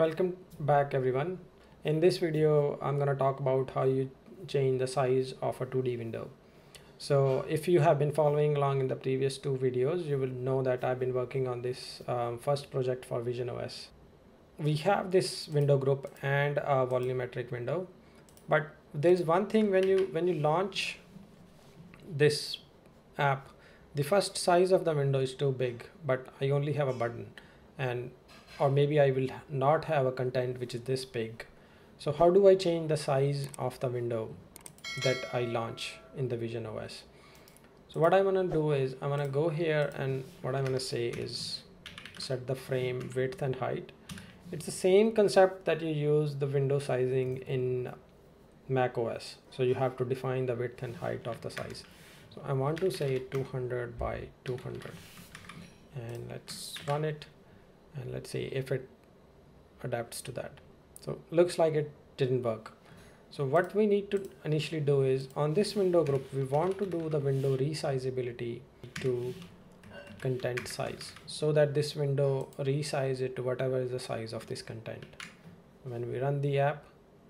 Welcome back everyone. In this video, I'm going to talk about how you change the size of a 2D window. So if you have been following along in the previous two videos, you will know that I've been working on this first project for visionOS. We have this window group and a volumetric window, but there's one thing when you launch this app, the first size of the window is too big, but I only have a button, and or maybe I will not have a content which is this big. So how do I change the size of the window that I launch in the visionOS? So what I'm gonna do is I'm gonna go here, and what I'm gonna say is set the frame width and height. It's the same concept that you use the window sizing in Mac OS. So you have to define the width and height of the size. So I want to say 200 by 200, and let's run it, and let's see if it adapts to that. So looks like it didn't work. So what we need to initially do is on this window group, we want to do the window resizability to content size, so that this window resize it to whatever is the size of this content. When we run the app,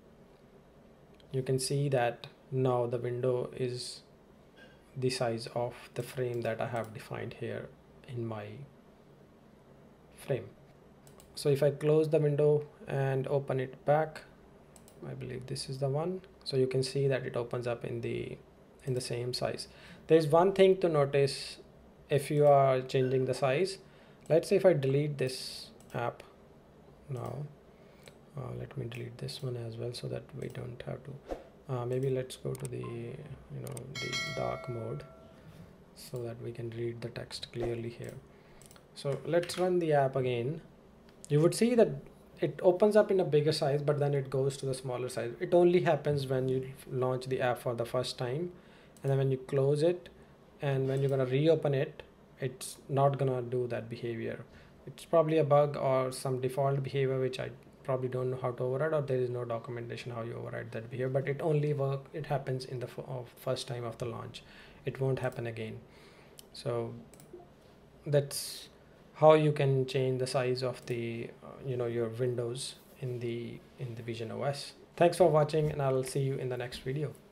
you can see that now the window is the size of the frame that I have defined here in my frame. So if I close the window and open it back, I believe this is the one. So you can see that it opens up in the same size. There's one thing to notice if you are changing the size. Let's say if I delete this app now, let me delete this one as well so that we don't have to. Maybe let's go to the the dark mode so that we can read the text clearly here. So let's run the app again. You would see that it opens up in a bigger size, but then it goes to the smaller size. It only happens when you launch the app for the first time, and then when you close it and when you're gonna reopen it, it's not gonna do that behavior. It's probably a bug or some default behavior which I probably don't know how to override, or there is no documentation how you override that behavior, but it happens in the first time of the launch. It won't happen again. So that's how you can change the size of the your windows in the visionOS. Thanks for watching, and I'll see you in the next video.